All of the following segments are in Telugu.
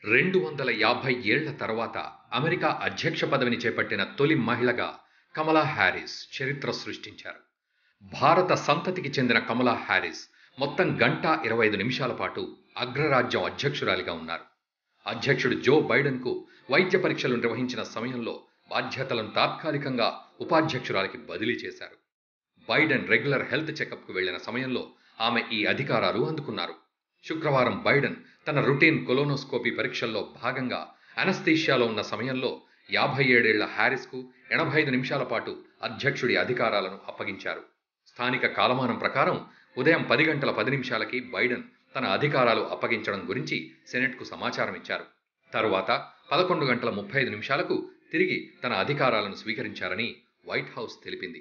250 ఏళ్ల తర్వాత అమెరికా అధ్యక్ష పదవిని చేపట్టిన తొలి మహిళగా కమలా హ్యారిస్ చరిత్ర సృష్టించారు. భారత సంతతికి చెందిన కమలా హ్యారిస్ మొత్తం గంట 25 నిమిషాల పాటు అగ్రరాజ్యం అధ్యక్షురాలిగా ఉన్నారు. అధ్యక్షుడు జో బైడెన్కు వైద్య పరీక్షలు నిర్వహించిన సమయంలో బాధ్యతలను తాత్కాలికంగా ఉపాధ్యక్షురాలికి బదిలీ చేశారు. బైడెన్ రెగ్యులర్ హెల్త్ చెకప్కు వెళ్లిన సమయంలో ఆమె ఈ అధికారాలు అందుకున్నారు. శుక్రవారం బైడెన్ తన రొటీన్ కొలోనోస్కోపీ పరీక్షల్లో భాగంగా అనస్థీషియాలో ఉన్న సమయంలో 57 ఏళ్ల హ్యారిస్కు 85 నిమిషాల పాటు అధ్యక్షుడి అధికారాలను అప్పగించారు. స్థానిక కాలమానం ప్రకారం ఉదయం 10 గంటల 10 నిమిషాలకి బైడెన్ తన అధికారాలు అప్పగించడం గురించి సెనెట్కు సమాచారం ఇచ్చారు. తరువాత 11 గంటల 35 నిమిషాలకు తిరిగి తన అధికారాలను స్వీకరించారని వైట్ హౌస్ తెలిపింది.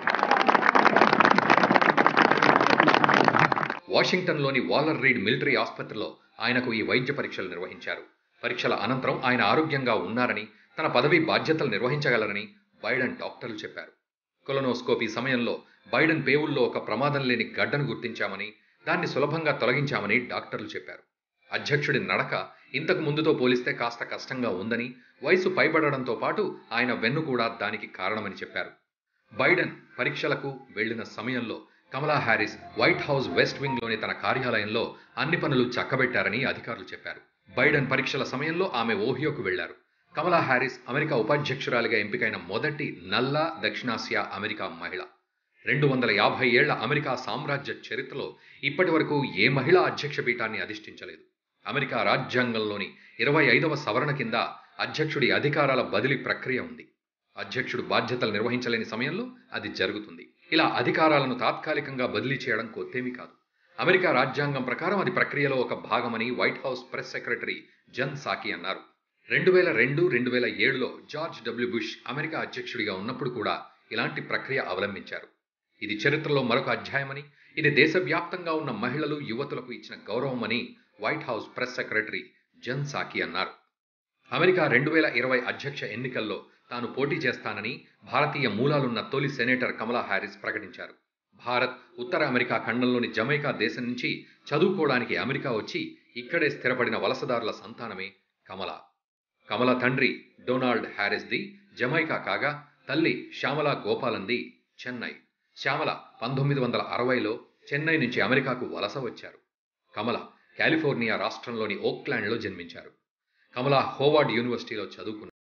వాషింగ్టన్లోని వాలర్ రీడ్ మిలిటరీ ఆసుపత్రిలో ఆయనకు ఈ వైద్య పరీక్షలు నిర్వహించారు. పరీక్షల అనంతరం ఆయన ఆరోగ్యంగా ఉన్నారని, తన పదవి బాధ్యతలు నిర్వహించగలరని బైడెన్ డాక్టర్లు చెప్పారు. కొలోనోస్కోపీ సమయంలో బైడెన్ పేవుల్లో ఒక ప్రమాదం లేని గడ్డను గుర్తించామని, దాన్ని సులభంగా తొలగించామని డాక్టర్లు చెప్పారు. అధ్యక్షుడి నడక ఇంతకు ముందుతో పోలిస్తే కాస్త కష్టంగా ఉందని, వయసు పైబడడంతో పాటు ఆయన వెన్ను కూడా దానికి కారణమని చెప్పారు. బైడెన్ పరీక్షలకు వెళ్లిన సమయంలో Kamala Harris White House west వింగ్లోని తన కార్యాలయంలో అన్ని పనులు చక్కబెట్టారని అధికారులు చెప్పారు. బైడెన్ పరీక్షల సమయంలో ఆమె ఓహియోకు వెళ్లారు. కమలా హ్యారిస్ అమెరికా ఉపాధ్యక్షురాలిగా ఎంపికైన మొదటి నల్ల దక్షిణాసియా అమెరికా మహిళ. 250 ఏళ్ల అమెరికా సామ్రాజ్య చరిత్రలో ఇప్పటి వరకు ఏ మహిళా అధ్యక్ష పీఠాన్ని అధిష్ఠించలేదు. అమెరికా రాజ్యాంగంలోని 25వ సవరణ కింద అధ్యక్షుడి అధికారాల బదిలీ ప్రక్రియ ఉంది. అధ్యక్షుడు బాధ్యతలు నిర్వహించలేని సమయంలో అది జరుగుతుంది. ఇలా అధికారాలను తాత్కాలికంగా బదిలీ చేయడం కొత్తేమీ కాదు. అమెరికా రాజ్యాంగం ప్రకారం అది ప్రక్రియలో ఒక భాగమని White House press secretary Jen Psaki అన్నారు. 2002-2007లో జార్జ్ డబ్ల్యూ బుష్ అమెరికా అధ్యక్షుడిగా ఉన్నప్పుడు కూడా ఇలాంటి ప్రక్రియ అవలంబించారు. ఇది చరిత్రలో మరొక అధ్యాయమని, ఇది దేశవ్యాప్తంగా ఉన్న మహిళలు, యువతులకు ఇచ్చిన గౌరవమని White House press secretary Jen Psaki అన్నారు. అమెరికా 2020 అధ్యక్ష ఎన్నికల్లో తాను పోటీ చేస్తానని భారతీయ మూలాలున్న తొలి సెనేటర్ కమలా హ్యారిస్ ప్రకటించారు. భారత్, ఉత్తర అమెరికా ఖండంలోని జమైకా దేశం నుంచి చదువుకోవడానికి అమెరికా వచ్చి ఇక్కడే స్థిరపడిన వలసదారుల సంతానమే కమల. కమల తండ్రి డొనాల్డ్ హ్యారిస్ది జమైకా కాగా, తల్లి శ్యామలా గోపాలంది చెన్నై. శ్యామల 1960లో చెన్నై నుంచి అమెరికాకు వలస వచ్చారు. కమల కాలిఫోర్నియా రాష్ట్రంలోని ఓక్లాండ్లో జన్మించారు. కమల హోవార్డ్ యూనివర్సిటీలో చదువుకున్నారు.